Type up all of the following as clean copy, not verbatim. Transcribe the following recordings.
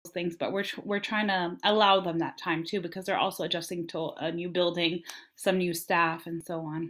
things, but we're trying to allow them that time too because they're also adjusting to a new building, some new staff, and so on.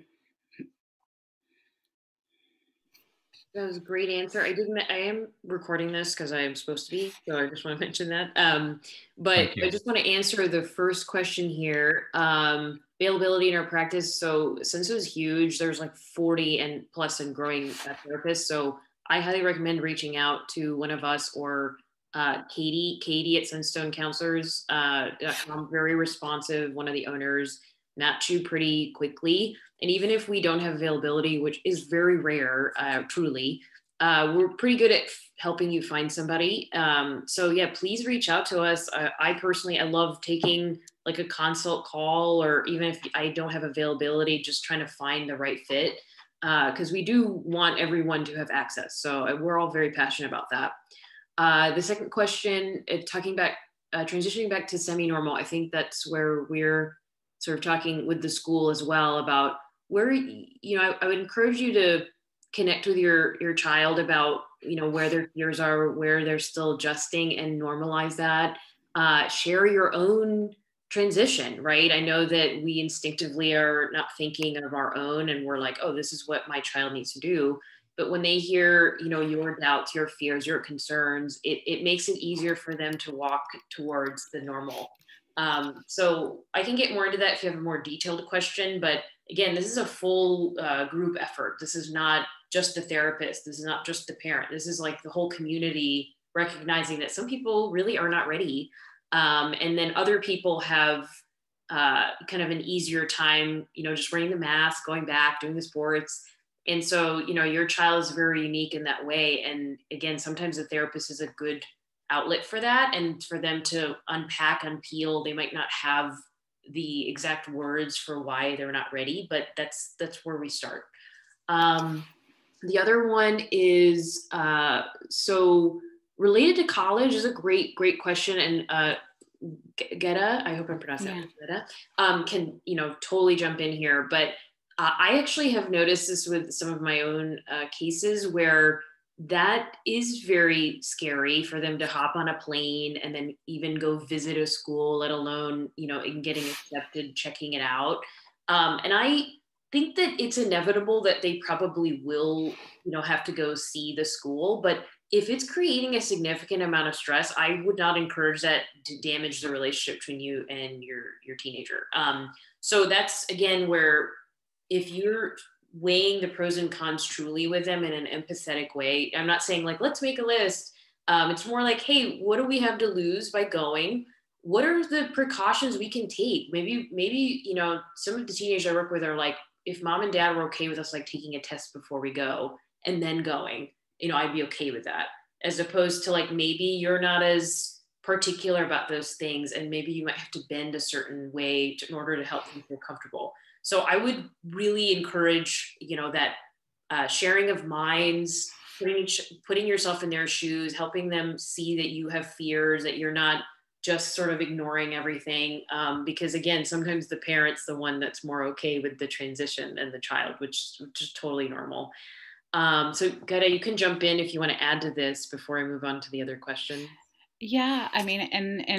That was a great answer. I am recording this because I am supposed to be, so I just want to mention that. But Thank I you. just want to answer the first question here. Availability in our practice. So since it was huge, there's like 40 and plus and growing therapists. So I highly recommend reaching out to one of us or Katie at Sunstone Counselors. Very responsive, one of the owners, match you pretty quickly. And even if we don't have availability, which is very rare, truly, we're pretty good at helping you find somebody. So yeah, please reach out to us. I personally, I love taking like a consult call, or even if I don't have availability, just trying to find the right fit. Because we do want everyone to have access. So we're all very passionate about that. The second question, transitioning back to semi-normal, I think that's where we're sort of talking with the school as well about where, I would encourage you to connect with your child about, where their fears are, where they're still adjusting, and normalize that. Share your own transition, right? I know that we instinctively are not thinking of our own, and we're like, oh, this is what my child needs to do. But when they hear, your doubts, your fears, your concerns, it makes it easier for them to walk towards the normal. So I can get more into that if you have a more detailed question, but again, this is a full group effort. This is not just the therapist. This is not just the parent. This is like the whole community recognizing that some people really are not ready. And then other people have kind of an easier time, just wearing the mask, going back, doing the sports. And so, your child is very unique in that way. And again, sometimes the therapist is a good outlet for that, and for them to unpack, unpeel. They might not have the exact words for why they're not ready, but that's where we start. The other one is so related to college is a great question, and Geta, I hope I'm pronouncing Yeah. that, can totally jump in here, but I actually have noticed this with some of my own cases where that is very scary for them to hop on a plane and then even go visit a school, let alone, in getting accepted, checking it out. And I think that it's inevitable that they probably will, have to go see the school. But if it's creating a significant amount of stress, I would not encourage that to damage the relationship between you and your teenager. So that's again where if you're weighing the pros and cons truly with them in an empathetic way, I'm not saying like, let's make a list. It's more like, hey, what do we have to lose by going? What are the precautions we can take? Maybe, some of the teenagers I work with are like, if mom and dad were okay with us like taking a test before we go and then going, I'd be okay with that. As opposed to like, maybe you're not as particular about those things, and maybe you might have to bend a certain way in order to help them feel comfortable. So I would really encourage, that sharing of minds, putting yourself in their shoes, helping them see that you have fears, that you're not just sort of ignoring everything. Because again, sometimes the parent's the one that's more okay with the transition than the child, which is totally normal. So Gada, you can jump in if you want to add to this before I move on to the other question. Yeah, I mean,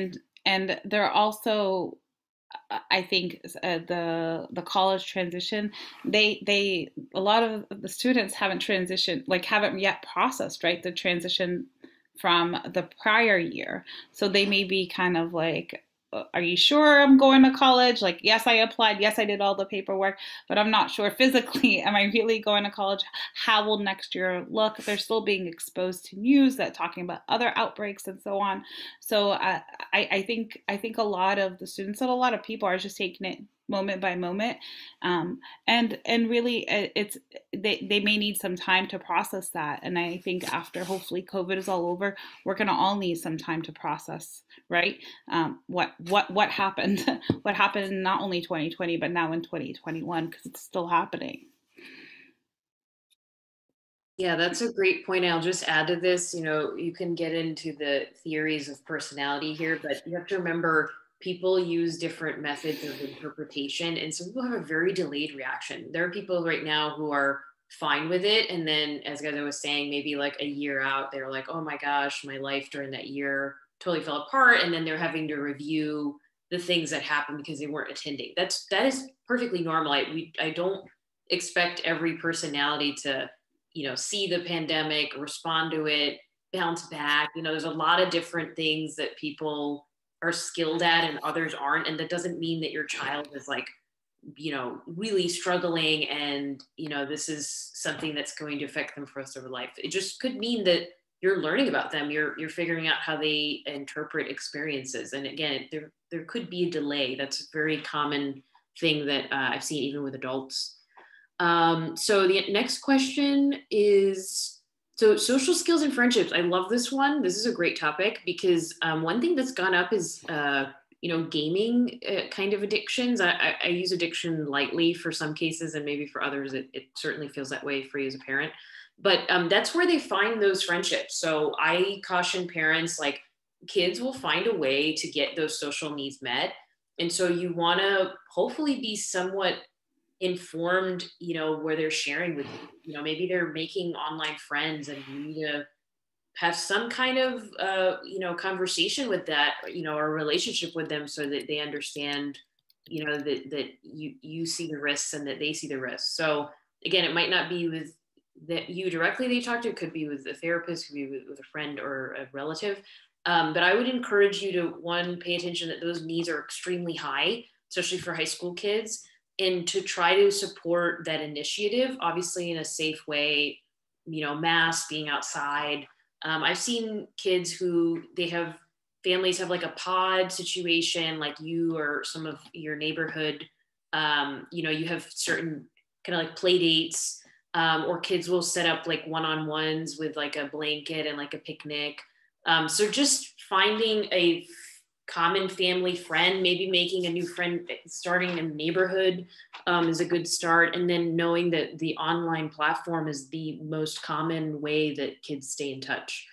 and there are also, I think, the college transition. They a lot of the students haven't transitioned, like haven't yet processed, right, the transition from the prior year. So they may be kind of like, are you sure I'm going to college? Like, yes, I applied. Yes, I did all the paperwork, but I'm not sure physically. Am I really going to college? How will next year look? They're still being exposed to news that talking about other outbreaks and so on. So I think a lot of the students and a lot of people are just taking it moment by moment, and really it's they may need some time to process that. And I think after hopefully COVID is all over, we're going to all need some time to process, right? What happened? What happened in not only 2020 but now in 2021, because it's still happening. Yeah, that's a great point. I'll just add to this, you can get into the theories of personality here, but you have to remember people use different methods of interpretation, and some people have a very delayed reaction. There are people right now who are fine with it, and then as Gaza was saying, maybe like a year out, they're like, oh my gosh, my life during that year totally fell apart, and then they're having to review the things that happened because they weren't attending. That is perfectly normal. I don't expect every personality to, see the pandemic, respond to it, bounce back. There's a lot of different things that people are skilled at and others aren't, and that doesn't mean that your child is like, really struggling and, this is something that's going to affect them for the rest of their life. It just could mean that you're learning about them. You're figuring out how they interpret experiences. And again, there could be a delay. That's a very common thing that I've seen even with adults. So the next question is, so social skills and friendships. I love this one. This is a great topic because one thing that's gone up is, gaming kind of addictions. I use addiction lightly for some cases, and maybe for others, it certainly feels that way for you as a parent. But that's where they find those friendships. So I caution parents, like, kids will find a way to get those social needs met. And so you want to hopefully be somewhat informed, where they're sharing with you. Maybe they're making online friends and you need to have some kind of, conversation with that, or relationship with them so that they understand, that you see the risks and that they see the risks. So again, it might not be with that you directly they talk to, it could be with a therapist, could be with a friend or a relative. But I would encourage you to, one, pay attention that those needs are extremely high, especially for high school kids, and to try to support that initiative, obviously in a safe way, mask, being outside. I've seen kids who families have like a pod situation, like you or some of your neighborhood, you have certain kind of like play dates, or kids will set up like one-on-ones with like a blanket and like a picnic. So just finding a common family friend, maybe making a new friend, starting a neighborhood is a good start. And then knowing that the online platform is the most common way that kids stay in touch.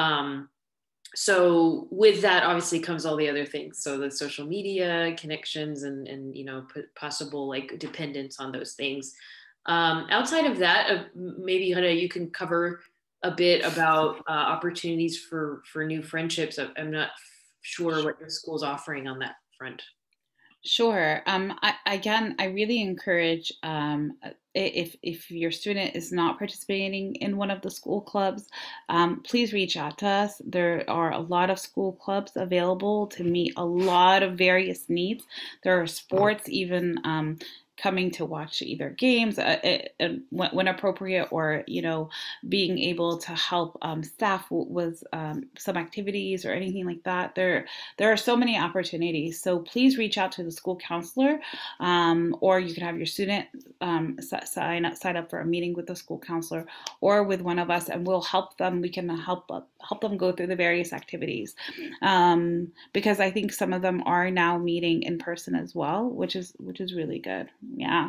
So with that obviously comes all the other things. So the social media connections and possible like dependence on those things. Outside of that, maybe Hannah, you can cover a bit about opportunities for new friendships. I'm not sure what your school's offering on that front. Sure. I really encourage, if your student is not participating in one of the school clubs, please reach out to us. There are a lot of school clubs available to meet a lot of various needs. There are sports, even coming to watch either games when appropriate, or being able to help staff with some activities or anything like that. There are so many opportunities. So please reach out to the school counselor, or you can have your student sign up for a meeting with the school counselor or with one of us, and we'll help them. We can help them go through the various activities, because I think some of them are now meeting in person as well, which is really good. Yeah.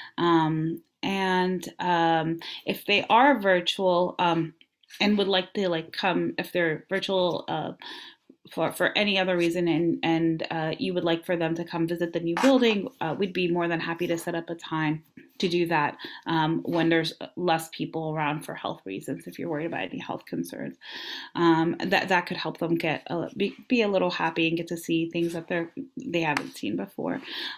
And if they are virtual, and would like to come, if they're virtual for any other reason, and you would like for them to come visit the new building, we'd be more than happy to set up a time to do that, when there's less people around for health reasons, if you're worried about any health concerns. That could help them be a little happy and get to see things that they haven't seen before.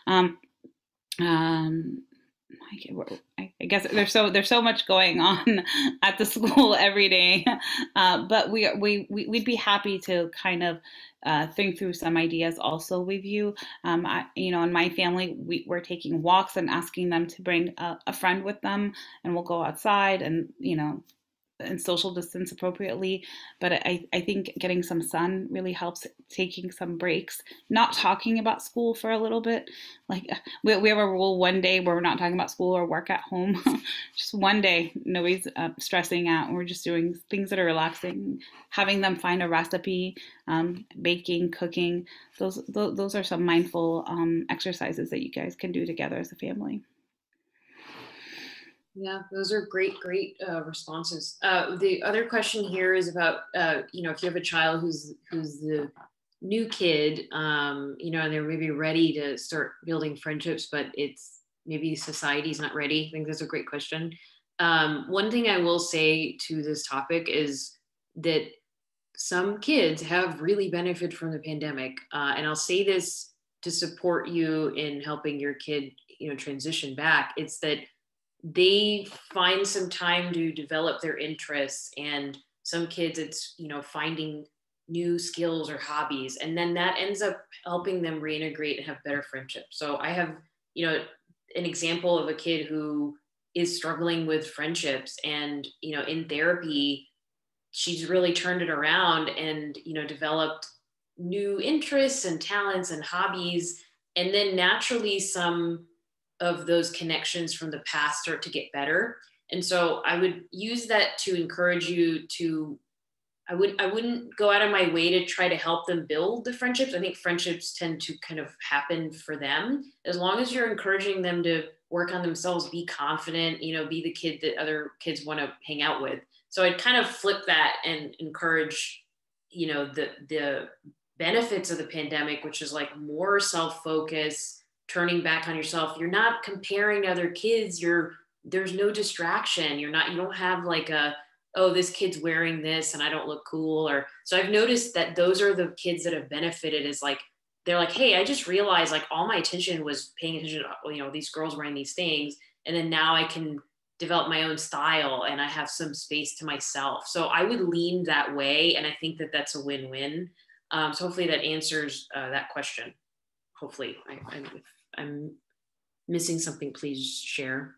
I guess there's so much going on at the school every day, but we'd be happy to kind of think through some ideas also with you. In my family, we're taking walks and asking them to bring a friend with them, and we'll go outside and and social distance appropriately. But I think getting some sun really helps, taking some breaks, not talking about school for a little bit. Like we have a rule one day where we're not talking about school or work at home. Just one day, nobody's stressing out. We're just doing things that are relaxing, having them find a recipe, baking, cooking. Those are some mindful exercises that you guys can do together as a family. Yeah, those are great responses. The other question here is about, if you have a child who's the new kid, and they're maybe ready to start building friendships, but it's maybe society's not ready. I think that's a great question. One thing I will say to this topic is that some kids have really benefited from the pandemic, and I'll say this to support you in helping your kid, transition back. It's that they find some time to develop their interests, and some kids it's finding new skills or hobbies, and then that ends up helping them reintegrate and have better friendships. So I have an example of a kid who is struggling with friendships, and in therapy she's really turned it around and developed new interests and talents and hobbies, and then naturally some of those connections from the past start to get better. And so I would use that to encourage you to, I wouldn't go out of my way to try to help them build the friendships. I think friendships tend to kind of happen for them. As long as you're encouraging them to work on themselves, be confident, be the kid that other kids want to hang out with. So I'd kind of flip that and encourage, the benefits of the pandemic, which is like more self-focus, turning back on yourself. You're not comparing to other kids. There's no distraction. You don't have like oh, this kid's wearing this and I don't look cool. Or so I've noticed that those are the kids that have benefited, is like, they're like, hey, I just realized like all my attention was paying attention to, these girls wearing these things. And then now I can develop my own style and I have some space to myself. So I would lean that way. And I think that that's a win-win. So hopefully that answers that question. Hopefully if I'm missing something, please share.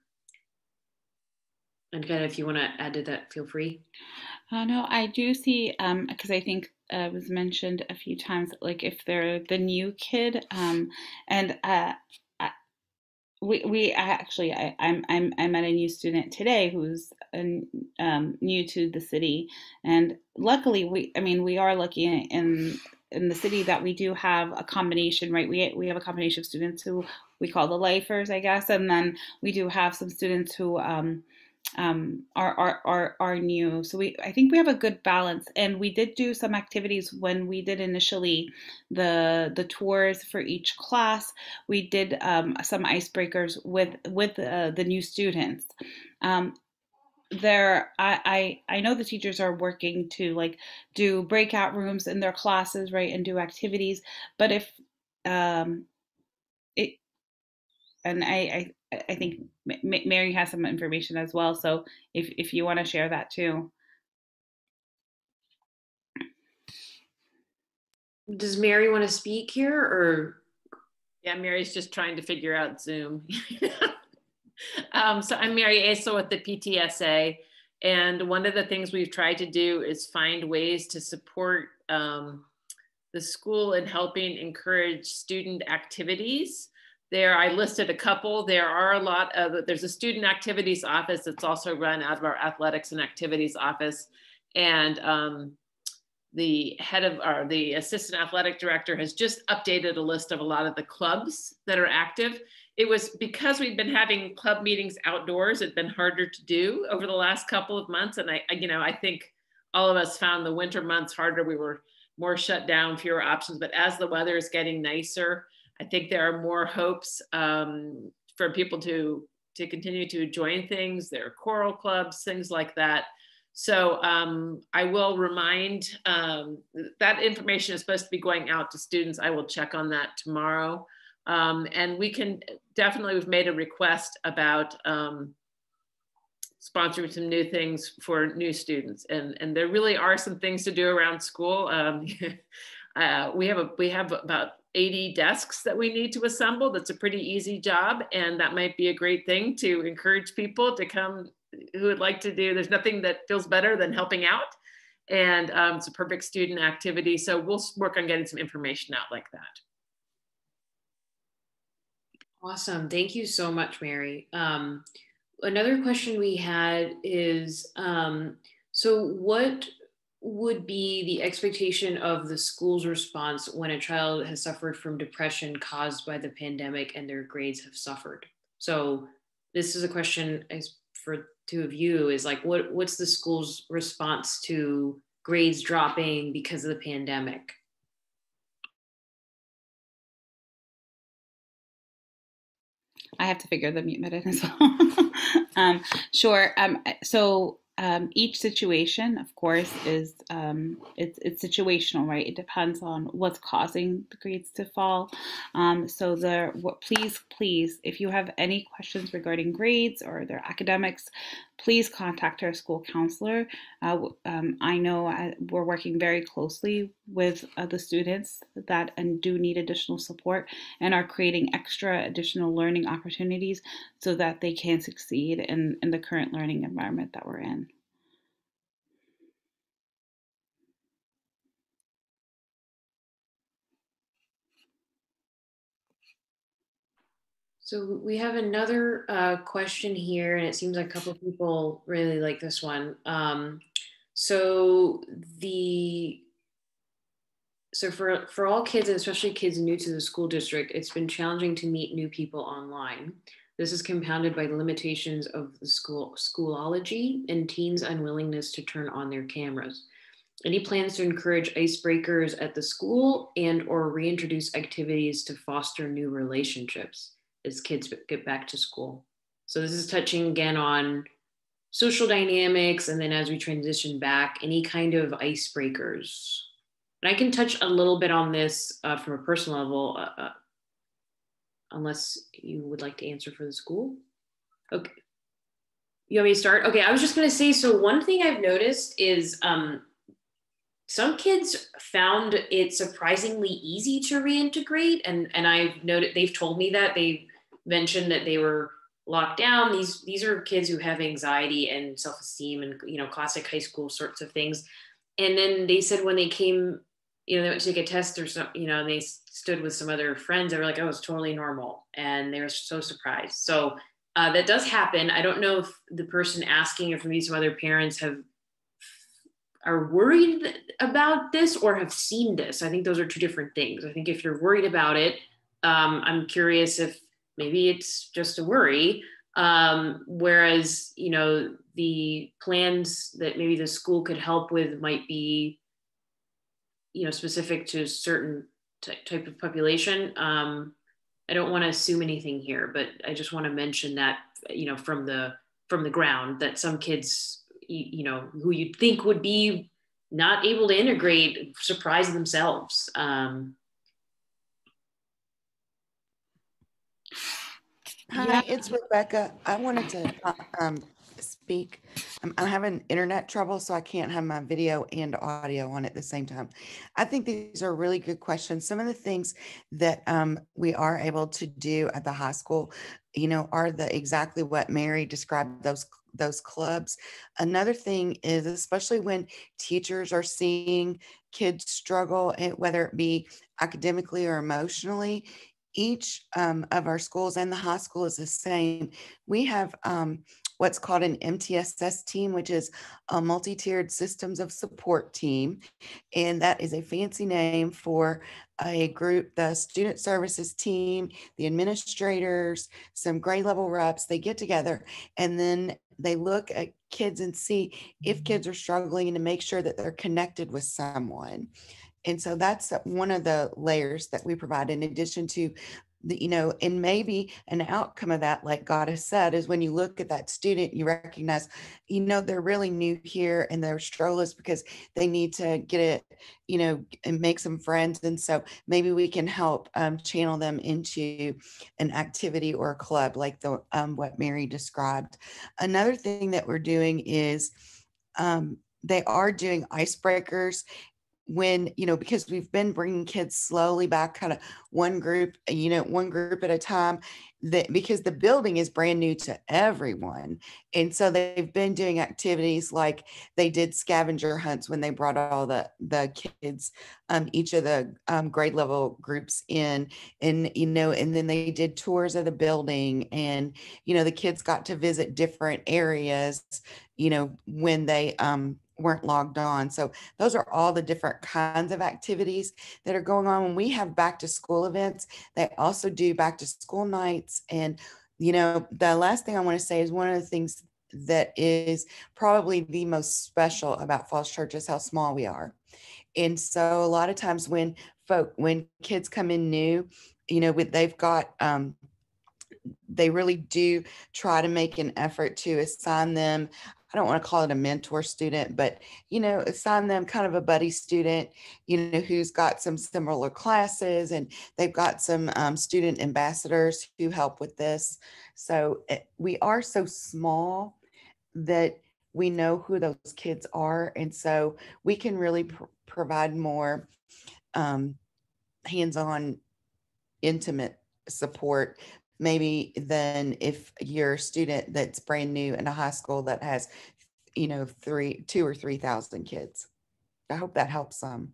And if you want to add to that, feel free. No, I do see, because I think it was mentioned a few times, like if they're the new kid, and I, we actually, I met a new student today who's new to the city, and luckily we are lucky in the city that we do have a combination, right? We have a combination of students who we call the lifers, I guess, and then we do have some students who are new. So I think we have a good balance, and we did do some activities when we did initially the tours for each class. We did some icebreakers with the new students. I know the teachers are working to like do breakout rooms in their classes, right, and do activities. But if it and I think Mary has some information as well. So if you want to share that too. Does Mary want to speak here, or? Yeah, Mary's just trying to figure out Zoom. So I'm Mary Asel with the PTSA. And one of the things we've tried to do is find ways to support the school in helping encourage student activities. There, I listed a couple. There are a lot of, there's a student activities office that's also run out of our athletics and activities office. And the assistant athletic director has just updated a list of a lot of the clubs that are active. It was because we've been having club meetings outdoors, it'd been harder to do over the last couple of months. And I think all of us found the winter months harder. We were more shut down, fewer options, but as the weather is getting nicer, I think there are more hopes for people to continue to join things. There are choral clubs, things like that. So I will remind that information is supposed to be going out to students. I will check on that tomorrow. And we can definitely, we've made a request about sponsoring some new things for new students. And there really are some things to do around school. We have about 80 desks that we need to assemble. That's a pretty easy job. And that might be a great thing to encourage people to come who would like to do. There's nothing that feels better than helping out. And it's a perfect student activity. So we'll work on getting some information out like that. Awesome. Thank you so much, Mary. Another question we had is, so what would be the expectation of the school's response when a child has suffered from depression caused by the pandemic and their grades have suffered? So this is a question for two of you, is like, what's the school's response to grades dropping because of the pandemic? I have to figure the mute button as well. Sure. So each situation, of course, is it's situational, right? It depends on what's causing the grades to fall. So please, if you have any questions regarding grades or their academics, please contact our school counselor. I know we're working very closely with the students that and do need additional support and are creating extra additional learning opportunities so that they can succeed in the current learning environment that we're in. So we have another question here, and it seems like a couple of people really like this one. So the so for all kids, and especially kids new to the school district, it's been challenging to meet new people online. This is compounded by the limitations of the schoolology and teens' unwillingness to turn on their cameras. Any plans to encourage icebreakers at the school and or reintroduce activities to foster new relationships as kids get back to school? So this is touching again on social dynamics, and then as we transition back, any kind of icebreakers. And I can touch a little bit on this from a personal level, unless you would like to answer for the school. Okay. You want me to start? Okay, I was just going to say, so one thing I've noticed is some kids found it surprisingly easy to reintegrate. And I've noted, they've told me that they mentioned that they were locked down. These are kids who have anxiety and self-esteem and, you know, classic high school sorts of things. And then they said when they came, you know, they went to take a test or something, you know, and they stood with some other friends, they were like, oh, it's totally normal. And they were so surprised. So that does happen. I don't know if the person asking, if maybe some other parents are worried about this or have seen this. I think those are two different things. I think if you're worried about it, I'm curious if maybe it's just a worry. Whereas, you know, the plans that maybe the school could help with might be, you know, specific to a certain type of population. I don't want to assume anything here, but I just want to mention that, you know, from the ground, that some kids, you know, who you'd think would be not able to integrate, surprise themselves. Hi, it's Rebecca. I wanted to speak. I'm having internet trouble, so I can't have my video and audio on at the same time. I think these are really good questions. Some of the things that we are able to do at the high school, you know, are exactly what Mary described, those clubs. Another thing is, especially when teachers are seeing kids struggle, whether it be academically or emotionally, each of our schools, and the high school is the same. We have what's called an MTSS team, which is a multi-tiered systems of support team. And that is a fancy name for a group, the student services team, the administrators, some grade level reps. They get together and then they look at kids and see if kids are struggling and to make sure that they're connected with someone. And so that's one of the layers that we provide, in addition to the, you know, and maybe an outcome of that, like God has said, is when you look at that student, you recognize, you know, they're really new here and they're struggling because they need to get it, you know, and make some friends. And so maybe we can help channel them into an activity or a club like the what Mary described. Another thing that we're doing is they are doing icebreakers when, you know, because we've been bringing kids slowly back, kind of one group, you know, one group at a time, that because the building is brand new to everyone. And so they've been doing activities like they did scavenger hunts when they brought all the kids, each of the grade level groups in, and, you know, and then they did tours of the building, and, you know, the kids got to visit different areas, you know, when they weren't logged on. So those are all the different kinds of activities that are going on. When we have back to school events, they also do back to school nights. And, you know, the last thing I want to say is one of the things that is probably the most special about Falls Church is how small we are. And so a lot of times when kids come in new, you know, they've got, they really do try to make an effort to assign them I don't want to call it a mentor student, but, assign them kind of a buddy student, who's got some similar classes, and they've got some student ambassadors who help with this. So we are so small that we know who those kids are. And so we can really provide more hands-on, intimate support maybe than if you're a student that's brand new in a high school that has, 2 or 3,000 kids. I hope that helps some.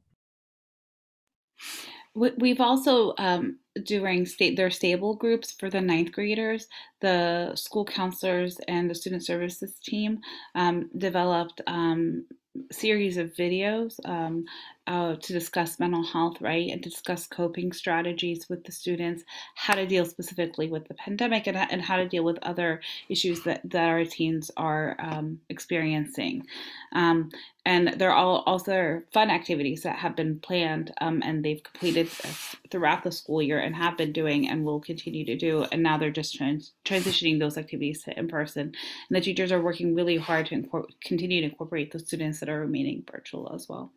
We've also, during their stable groups for the ninth graders, the school counselors and the student services team developed series of videos to discuss mental health, right, and to discuss coping strategies with the students, how to deal specifically with the pandemic, and how to deal with other issues that our teens are experiencing. And there are also fun activities that have been planned and they've completed throughout the school year and have been doing and will continue to do. And now they're just transitioning those activities to in person. And the teachers are working really hard to continue to incorporate the students that are remaining virtual as well.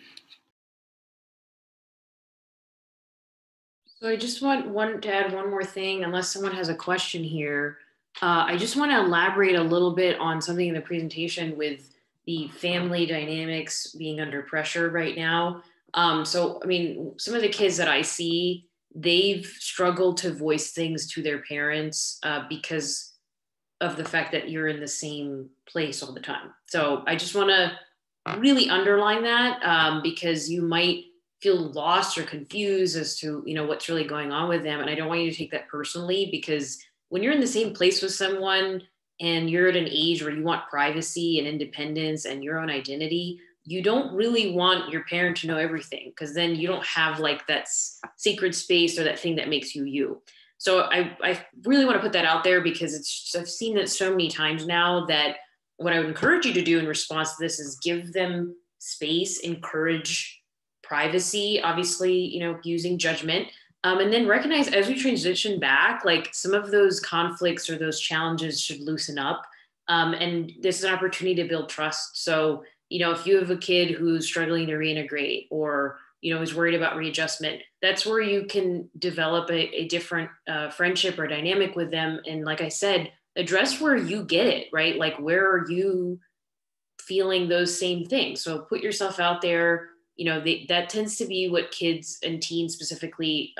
So I just want to add one more thing, unless someone has a question here. I just want to elaborate a little bit on something in the presentation with the family dynamics being under pressure right now. So, I mean, some of the kids that I see, they've struggled to voice things to their parents because of the fact that you're in the same place all the time. So I just want to really underline that because you might feel lost or confused as to, what's really going on with them. And I don't want you to take that personally, because when you're in the same place with someone and you're at an age where you want privacy and independence and your own identity, you don't really want your parent to know everything, because then you don't have like that sacred space or that thing that makes you you. So I really want to put that out there, because I've seen it so many times now that what I would encourage you to do in response to this is give them space, encourage privacy, obviously, using judgment. And then recognize as we transition back, like some of those conflicts or those challenges should loosen up. And this is an opportunity to build trust. So, if you have a kid who's struggling to reintegrate or, is worried about readjustment, that's where you can develop a different friendship or dynamic with them. And like I said, address where you get it, right? Like, where are you feeling those same things? So put yourself out there. That tends to be what kids and teens specifically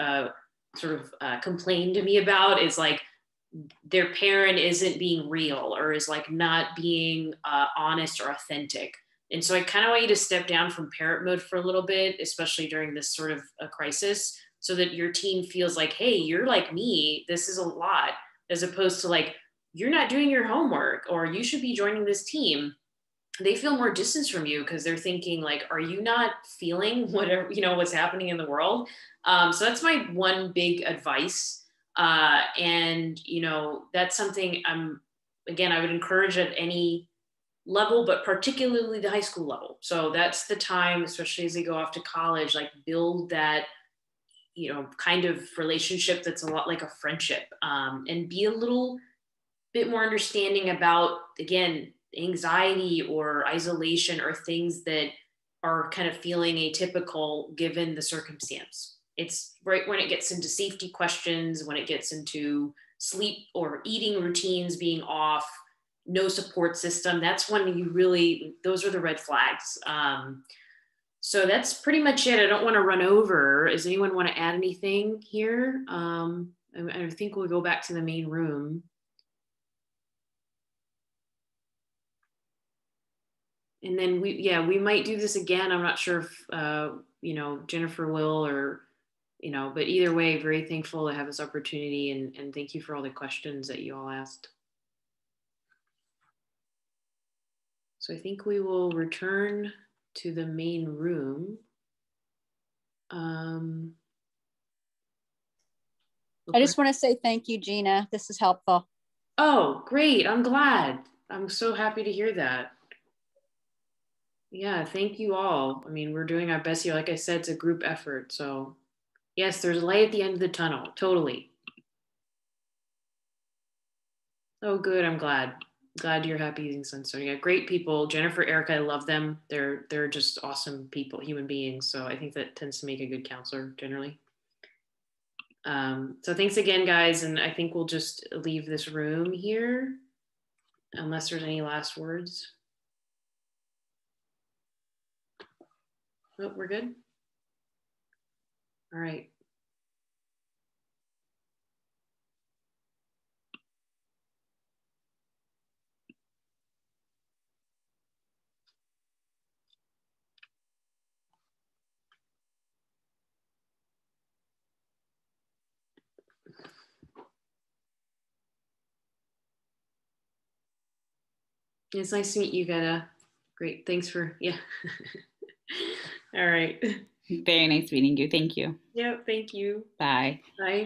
complain to me about, is like their parent isn't being real or is like not being honest or authentic. And so I kind of want you to step down from parent mode for a little bit, especially during this sort of a crisis, so that your teen feels like, hey, you're like me, this is a lot, as opposed to like, you're not doing your homework or you should be joining this team. They feel more distance from you because they're thinking like, are you not feeling whatever, what's happening in the world? So that's my one big advice. And, that's something I would encourage at any level, but particularly the high school level. So that's the time, especially as they go off to college, like build that, kind of relationship that's a lot like a friendship, and be a little bit more understanding about, again, anxiety or isolation or things that are kind of feeling atypical given the circumstance. It's right when it gets into safety questions, when it gets into sleep or eating routines being off, no support system, that's when those are the red flags. So that's pretty much it. I don't want to run over. Does anyone want to add anything here? I think we'll go back to the main room. And then we might do this again. I'm not sure if, Jennifer will or, but either way, very thankful to have this opportunity, and thank you for all the questions that you all asked. So I think we will return to the main room. I just want to say thank you, Gina. This is helpful. Oh, great. I'm glad. I'm so happy to hear that. Yeah, thank you all. I mean, we're doing our best here. Like I said, it's a group effort. So yes, there's a light at the end of the tunnel. Totally. Oh, good. I'm glad. glad you're happy using Sunstone. Yeah, great people. Jennifer, Erica, I love them. They're just awesome people, human beings. So I think that tends to make a good counselor generally. So thanks again, guys. And I think we'll just leave this room here unless there's any last words. Oh, we're good. All right. It's nice to meet you, Getta. Great. Thanks for, yeah. All right. Very nice meeting you. Thank you. Yeah, thank you. Bye. Bye.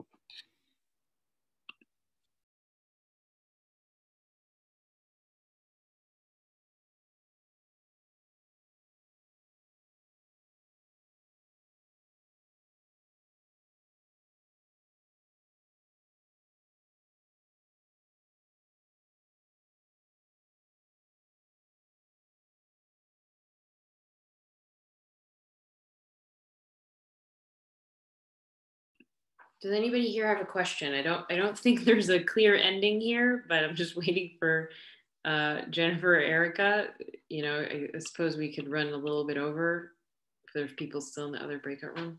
Does anybody here have a question? I don't think there's a clear ending here, but I'm just waiting for Jennifer or Erica. You know, I suppose we could run a little bit over if there's people still in the other breakout room.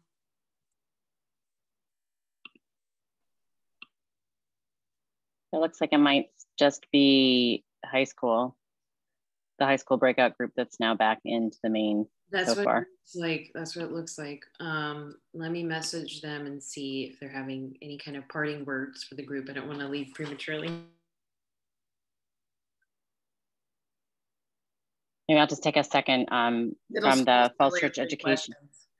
It looks like it might just be high school, the high school breakout group that's now back into the main so far. That's what it looks like. Let me message them and see if they're having any kind of parting words for the group. I don't want to leave prematurely. Maybe I'll just take a second from the Falls Church Education.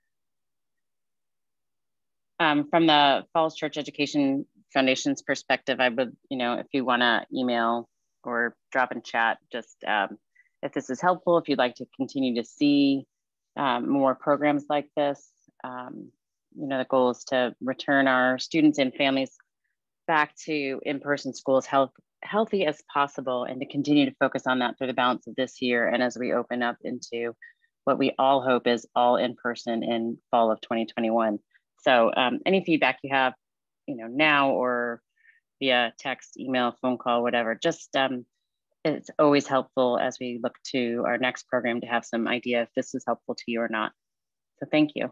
From the Falls Church Education Foundation's perspective, I would, you know, if you want to email or drop in chat, just if this is helpful, if you'd like to continue to see more programs like this, you know, the goal is to return our students and families back to in-person schools healthy as possible, and to continue to focus on that through the balance of this year and as we open up into what we all hope is all in person in fall of 2021. So any feedback you have, you know, now or via text, email, phone call, whatever, just it's always helpful as we look to our next program to have some idea if this is helpful to you or not. So thank you.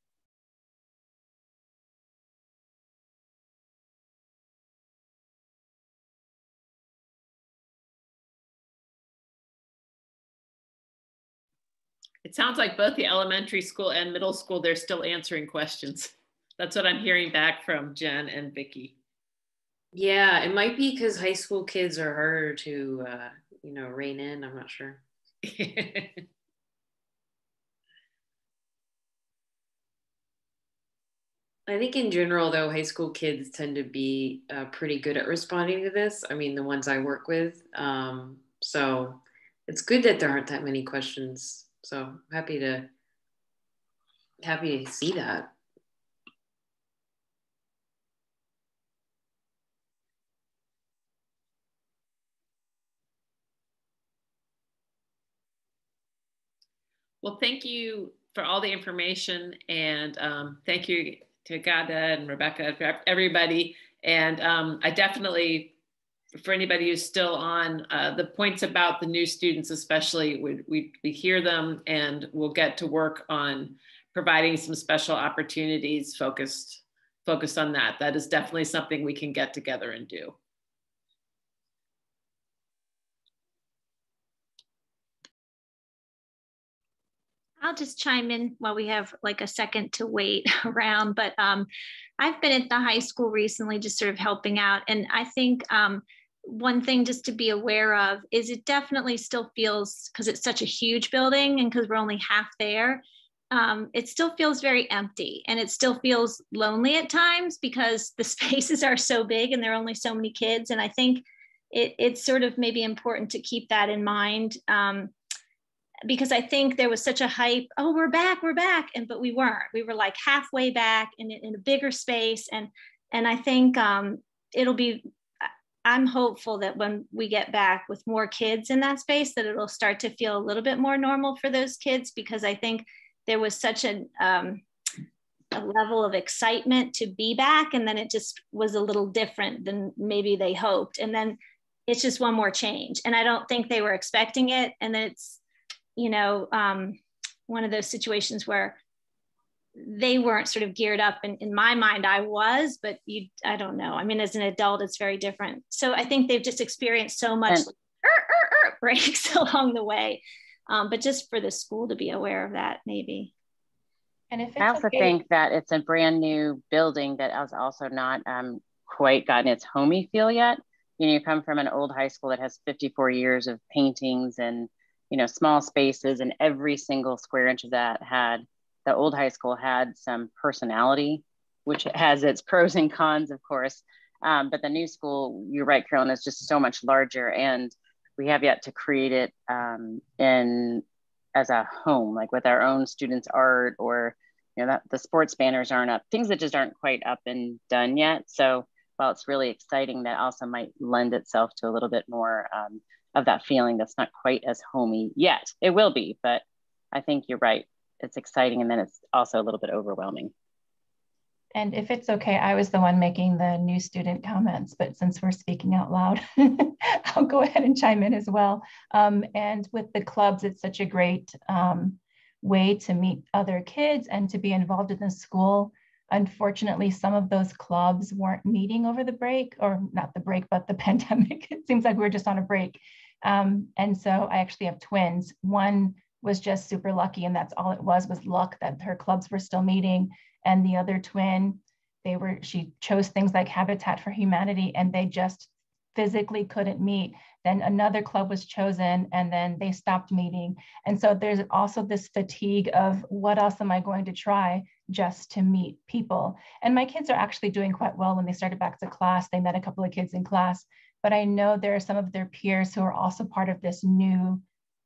It sounds like both the elementary school and middle school, they're still answering questions. That's what I'm hearing back from Jen and Vicki. Yeah, it might be because high school kids are harder to, you know, rein in. I'm not sure. I think in general, though, high school kids tend to be pretty good at responding to this. I mean, the ones I work with. So it's good that there aren't that many questions. So happy to see that. Well, thank you for all the information, and thank you to Gada and Rebecca, for everybody. And I definitely, for anybody who's still on, the points about the new students especially, we hear them, and we'll get to work on providing some special opportunities focused on that. That is definitely something we can get together and do. I'll just chime in while we have like a second to wait around, but I've been at the high school recently just sort of helping out. And I think one thing just to be aware of is it definitely still feels, because it's such a huge building and because we're only half there, it still feels very empty, and it still feels lonely at times because the spaces are so big and there are only so many kids. And I think it's sort of maybe important to keep that in mind. Because I think there was such a hype, oh, we're back, but we weren't. We were like halfway back in a bigger space. And I think it'll be, I'm hopeful that when we get back with more kids in that space, that it'll start to feel a little bit more normal for those kids, because I think there was such a level of excitement to be back, and then it just was a little different than maybe they hoped. And then it's just one more change. And I don't think they were expecting it. And then it's, one of those situations where they weren't sort of geared up. And in my mind, I was, but I don't know. I mean, as an adult, it's very different. So I think they've just experienced so much breaks along the way. But just for the school to be aware of that, maybe. And if it's I also think that it's a brand new building that has also not quite gotten its homey feel yet. You come from an old high school that has 54 years of paintings and, small spaces, and every single square inch of that the old high school had some personality, which has its pros and cons, of course. But the new school, you're right, Carolyn, is just so much larger, and we have yet to create it as a home, like with our own students' art, or that the sports banners aren't up, things that just aren't quite up and done yet. So while it's really exciting, that also might lend itself to a little bit more of that feeling that's not quite as homey yet. It will be, but I think you're right. It's exciting, and then it's also a little bit overwhelming. And if it's okay, I was the one making the new student comments, but since we're speaking out loud, I'll go ahead and chime in as well. And with the clubs, it's such a great way to meet other kids and to be involved in the school. Unfortunately, some of those clubs weren't meeting over the break, or not the break, but the pandemic. It seems like we're just on a break. And so I actually have twins. One was just super lucky, and that's all it was luck that her clubs were still meeting. And the other twin, she chose things like Habitat for Humanity, and they just physically couldn't meet. Then another club was chosen, and then they stopped meeting. And so there's also this fatigue of, what else am I going to try just to meet people? And my kids are actually doing quite well. When they started back to class, they met a couple of kids in class, but I know there are some of their peers who are also part of this new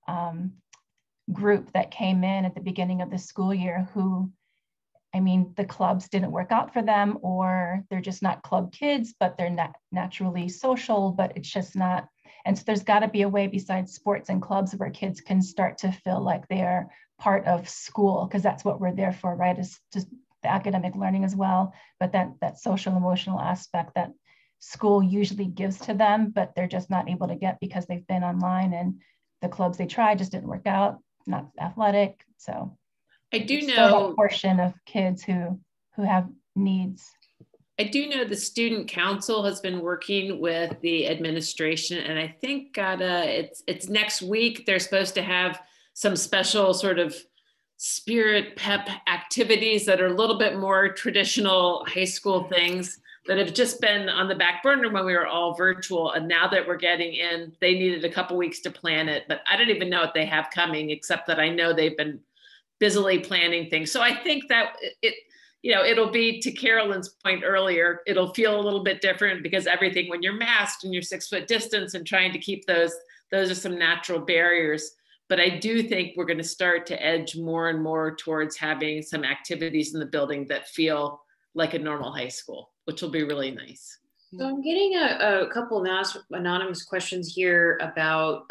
group that came in at the beginning of the school year who, the clubs didn't work out for them, or they're just not club kids, but they're not naturally social, but it's just not. And so there's got to be a way besides sports and clubs where kids can start to feel like they're part of school, because that's what we're there for, right? Is just the academic learning as well, but that social emotional aspect that school usually gives to them, but they're just not able to get because they've been online, and the clubs they tried just didn't work out, not athletic. So I do know still a portion of kids who have needs. I do know the student council has been working with the administration, and I think it's next week. They're supposed to have some special sort of spirit pep activities that are a little bit more traditional high school things that have just been on the back burner when we were all virtual. And now that we're getting in, they needed a couple weeks to plan it, but I don't even know what they have coming, except that I know they've been busily planning things. So I think that it'll be, to Carolyn's point earlier, it'll feel a little bit different, because everything, when you're masked and you're 6 foot distance and trying to keep those are some natural barriers. But I do think we're going to start to edge more and more towards having some activities in the building that feel like a normal high school, which will be really nice. So I'm getting a couple anonymous questions here about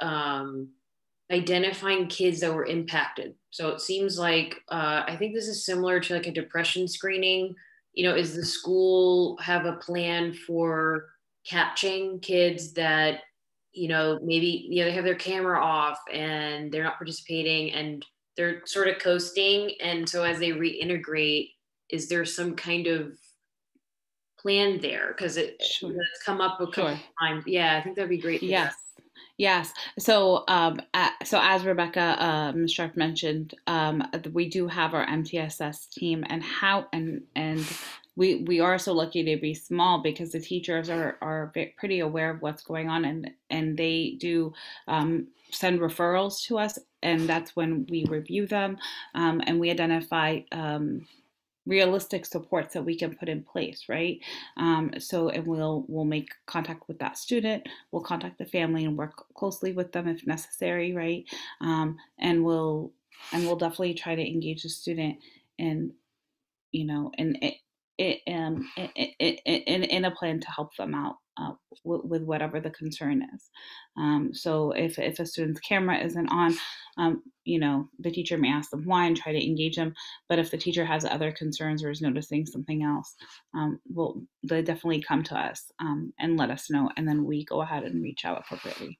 identifying kids that were impacted. So it seems like, I think this is similar to like a depression screening. Is the school have a plan for catching kids that, maybe, they have their camera off and they're not participating and they're sort of coasting. And so as they reintegrate, is there some kind of plan there? Because it's come up a couple times. Yeah, I think that'd be great. Yes. So, so as Rebecca Strife mentioned, we do have our MTSS team, and we are so lucky to be small, because the teachers are pretty aware of what's going on, and they do send referrals to us, and that's when we review them, and we identify realistic supports that we can put in place, right? And we'll make contact with that student, we'll contact the family and work closely with them if necessary, right? And we'll definitely try to engage the student in a plan to help them out with whatever the concern is. So if a student's camera isn't on, the teacher may ask them why and try to engage them. But if the teacher has other concerns or is noticing something else, well, they definitely come to us and let us know, and then we go ahead and reach out appropriately.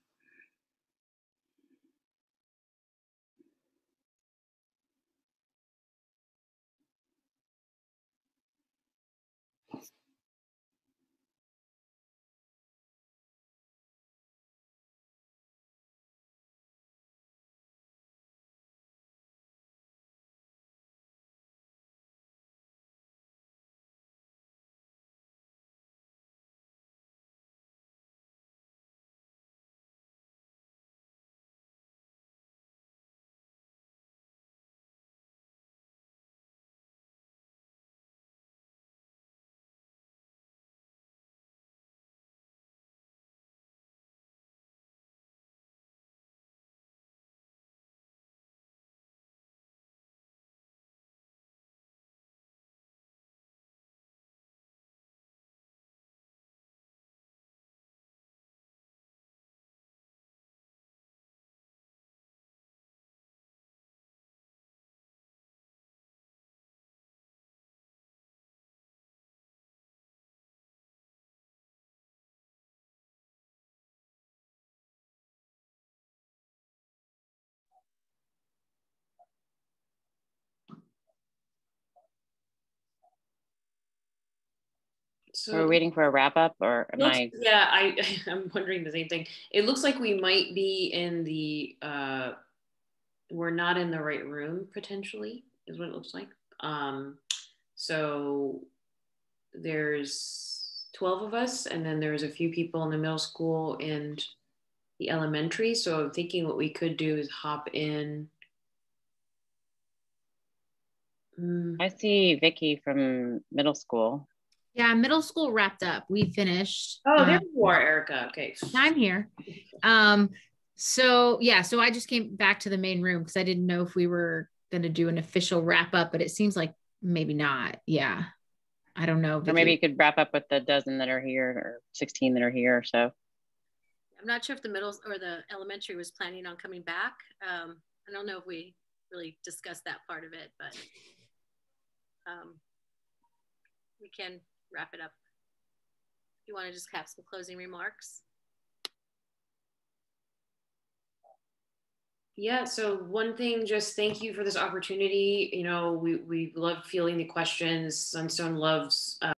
So we're waiting for a wrap up, or am I? Yeah, I'm wondering the same thing. It looks like we might be in the, we're not in the right room potentially, is what it looks like. So there's 12 of us, and then there's a few people in the middle school and the elementary. So I'm thinking what we could do is hop in. I see Vicky from middle school. Yeah, middle school wrapped up. We finished. Oh, there you are, Erica. Okay. I'm here. So I just came back to the main room because I didn't know if we were going to do an official wrap up, but it seems like maybe not. Yeah. I don't know. Vicky. Or maybe you could wrap up with the dozen that are here, or 16 that are here or so. I'm not sure if the middle or the elementary was planning on coming back. I don't know if we really discussed that part of it, but we can wrap it up. You want to just have some closing remarks? Yeah, so one thing, just thank you for this opportunity. We love fielding the questions. Sunstone loves